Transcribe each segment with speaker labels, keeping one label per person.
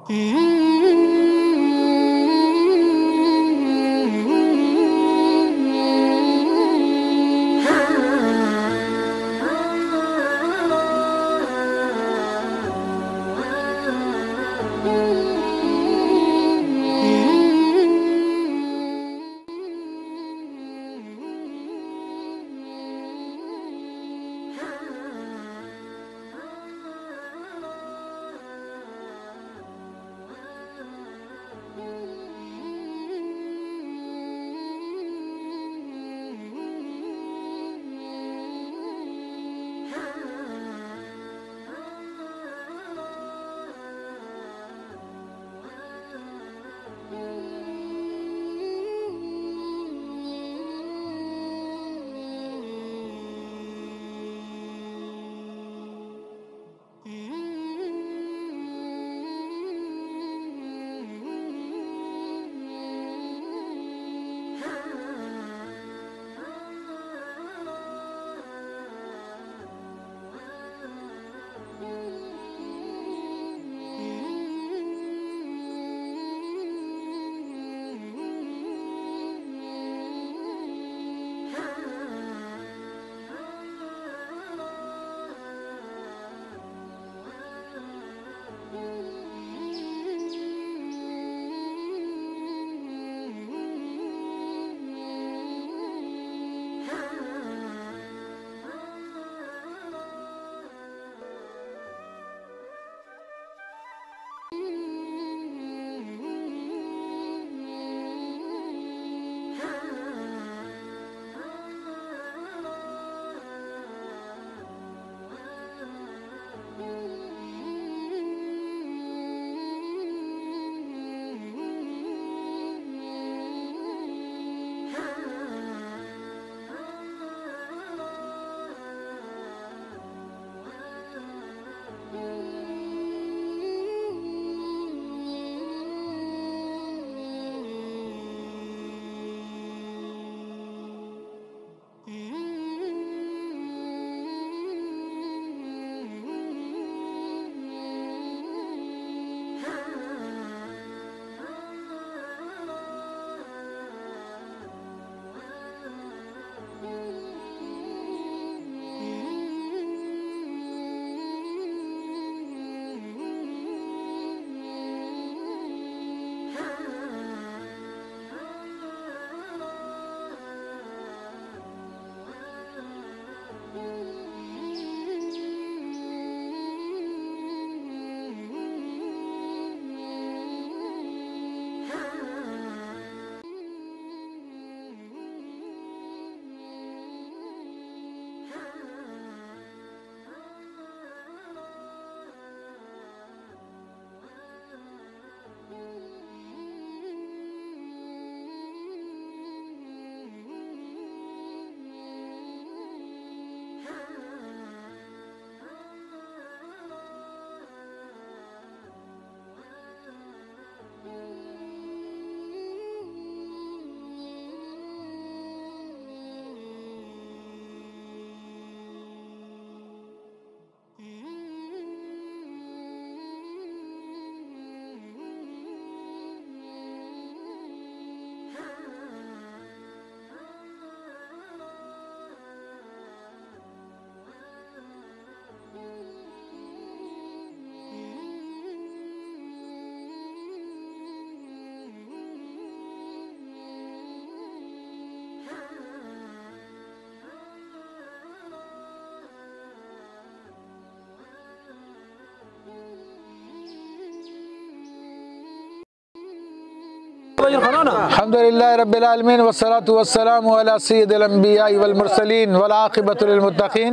Speaker 1: अल्हम्दुलिल्लाह रब्बिल आलमीन वस्सलातु वस्सलामु अला सय्यिदिल अंबिया वल मुरसलीन वल आक़िबतु लिल मुत्तक़ीन।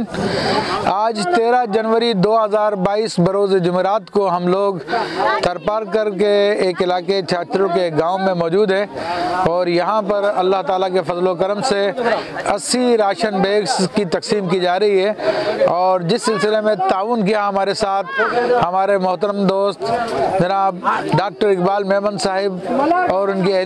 Speaker 1: आज 13 जनवरी 2022 बरोज़ जुमेरात को हम लोग थरपारकर के एक इलाके छात्रों के गांव में मौजूद हैं और यहाँ पर अल्लाह ताला के फजल व करम से 80 राशन बैग्स की तकसीम की जा रही है। और जिस सिलसिले में ताउन किया हमारे साथ हमारे मोहतरम दोस्त जनाब डॉक्टर इकबाल मेमन साहिब और उनकी अहलिया ज़ाहिदा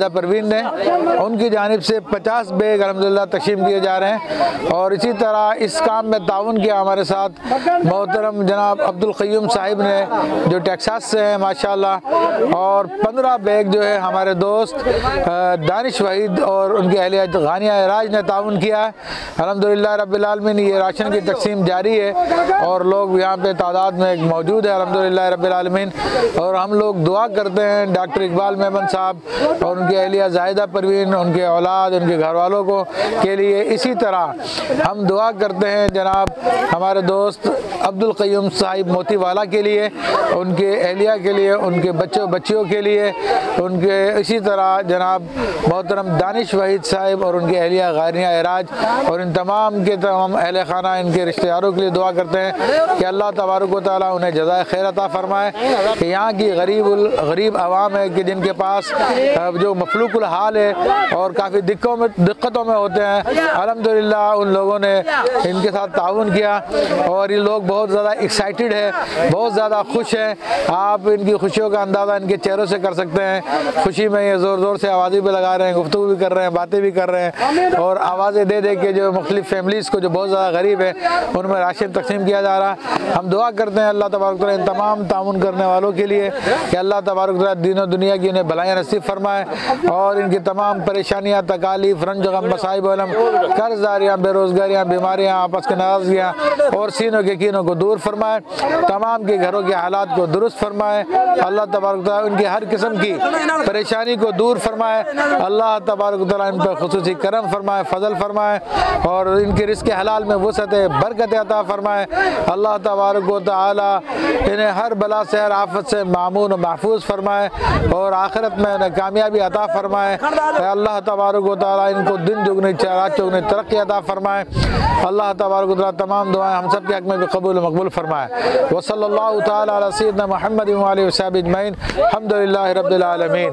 Speaker 1: जाहिदा परवीन ने, उनकी जानिब से 50 बैग अल्हम्दुलिल्लाह तक़सीम किए जा रहे हैं। और इसी तरह इस काम में ताउन किया हमारे साथ मोहतरम जनाब अब्दुल क़य्यूम साहिब ने जो टेक्सास से हैं माशाअल्लाह। और 15 बैग जो है हमारे दोस्त दानिश वहीद और उनकी अहलिया गानिया एराज ने ताउन किया है। अल्हम्दुलिल्लाह रब्बिल आलमीन ये राशन की तकसीम जारी है और लोग यहाँ पे तादाद में मौजूद है अल्हम्दुलिल्लाह रब्बिल आलमीन। और हम लोग दुआ करते हैं डॉक्टर इकबाल मेमन साहब और उनकी अहलिया जाहिदा परवीन, उनके औलाद, उनके घर वालों को के लिए। इसी तरह हम दुआ करते हैं जनाब हमारे दोस्त अब्दुल क़य्यूम साहिब मोतीवाला के लिए, उनके अहलिया के लिए, उनके बच्चियों के लिए, उनके इसी तरह जनाब मोहतरम दानिश वहीद साहिब और उनके अहलिया गानिया एराज और इन तमाम के तमाम अहल खाना, इनके रिश्तेदारों के लिए दुआ करते हैं कि अल्लाह तबारक व तआला उन्हें जज़ाए खैर अता फरमाए। कि यहाँ की गरीब आवाम है कि जिनके पास जो मफलूकुल हाल है और काफ़ी दिक्कतों में होते हैं, अल्हम्दुलिल्लाह उन लोगों ने इनके साथ ताउन किया और ये लोग बहुत ज़्यादा एक्साइटेड है, बहुत ज़्यादा खुश हैं। आप इनकी खुशियों का अंदाज़ा इनके चेहरों से कर सकते हैं। खुशी में ये ज़ोर ज़ोर से आवाज़ें भी लगा रहे हैं, गुफ्तगू भी कर रहे हैं, बातें भी कर रहे हैं और आवाज़ें दे दे के जो मुख्तलिफ फैमिलीज़ को जो बहुत ज़्यादा गरीब है उनमें राशन तकसीम किया जा रहा है। हम दुआ करते हैं अल्लाह तबारक व तआला इन तमाम ताउन करने वालों के लिए कि अल्लाह तबारक व तआला दीन और दुनिया की इन्हें भलाइयाँ नसीब फरमाए और इनकी तमाम परेशानियाँ, तकालीफ, रंज गम, मसाइब अलम, कर्ज़दारियाँ, बेरोज़गारियाँ, बीमारियाँ, आपस की नाराज़गियाँ और सीनों के कीनों को दूर फरमाए, तमाम के घरों के हालात को दुरुस्त फरमाए। अल्लाह तबारक व तआला उनकी हर किस्म की परेशानी को दूर फरमाए। अल्लाह तबारक व तआला इन पर खुसूसी करम फरमाए, फजल फरमाए और इनके रिज़्क़ हलाल में वसअत बरकत अता फरमाए। अल्लाह तबारक व तआला इन्हें हर बला से, हर आफत से मामून और महफूज फरमाए और आखिरत में उन्हें कामयाबी अता फरमाए। अल्लाह तबारक व तआला इनको दिन दुगनी रात चौगुनी तरक्की अता फरमाए। अल्लाह तबारक व तआला तमाम दुआएं हम सब के हक में भी कबूल मकबूल फरमाए। व सल्लल्लाहु तआला अला सय्यिदना मुहम्मद व आलिहि व सहबिहि अजमईन। अल्हम्दुलिल्लाहि रब्बिल आलमीन।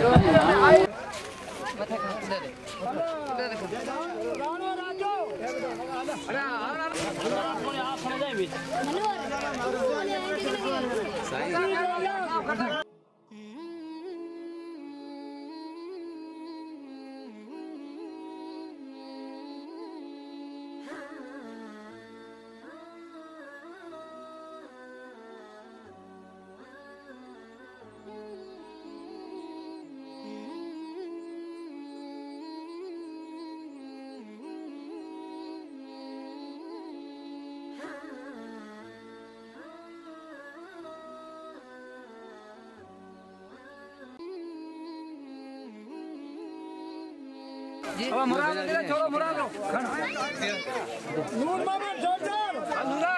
Speaker 2: अब मुराद दे छोड़ो मुराद लो नूर मोहम्मद जोरदार नूरा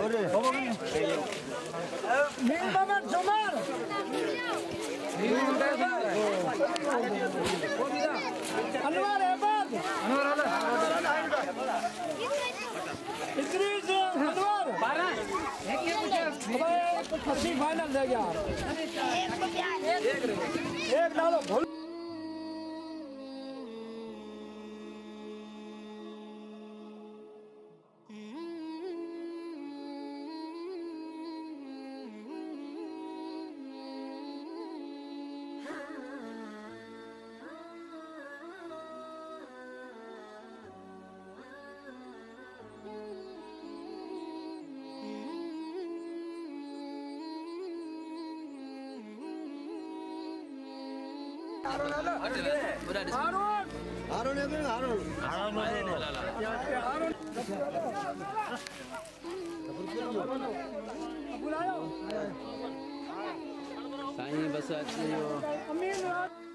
Speaker 2: मीर मोहम्मद जमाल अनवर अहमद इद्रीस अनवर 12 एक पूछे फसी फाइनल दे गया एक डालो
Speaker 3: साईं बस अची वियो।